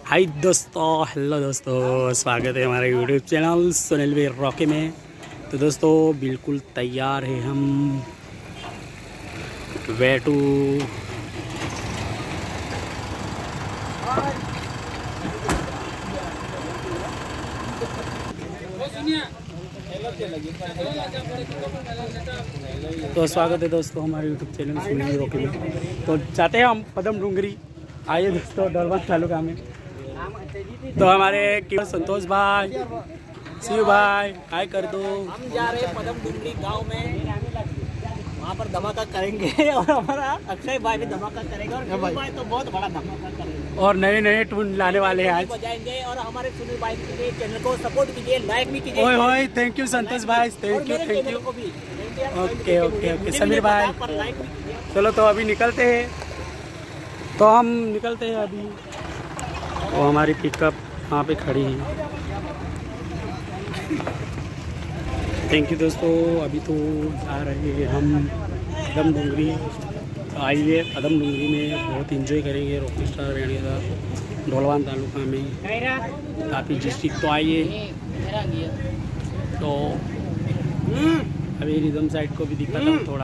हाय दोस्तों, हेलो दोस्तों, स्वागत है हमारे YouTube channel Sunil Veer Rocky में। तो दोस्तों बिल्कुल तैयार है हम वे टू तो स्वागत है दोस्तों हमारे YouTube channel Sunil Veer Rocky में। तो जाते हैं हम पदम डूंगरी। आइए दोस्तों डोलवन तालुका में। तो हमारे संतोष भाई, शिव भाई हाय कर दो। हम जा रहे हैं पदम डूंगरी गांव में, वहाँ पर धमाका करेंगे और हमारा अक्षय भाई भी धमाका करेगा और सुनील भाई तो बहुत बड़ा धमाका करेंगे और नए नए टून लाने वाले हैं आज बजाएंगे। और हमारे सुनील भाई के चैनल को सपोर्ट कीजिए, लाइक भी कीजिए। ओए होए, थैंक यू संतोष भाई, thank you. Okay okay okay Sameer भाई, चलो तो अभी निकलते हैं। तो हम निकलते हैं अभी। तो हमारी पिकअप वहाँ पे खड़ी है। थैंक यू दोस्तों। अभी तो जा रहे हैं हम पदम डूंगरी। तो आइए पदम डूंगरी में बहुत इंजॉय करेंगे रॉकी स्टार रेडियो का ढोलवान तालुका में काफ़ी डिस्ट्रिक्ट। तो आइए, तो अभी रिदम साइड को भी दिखाता हूँ थोड़ा।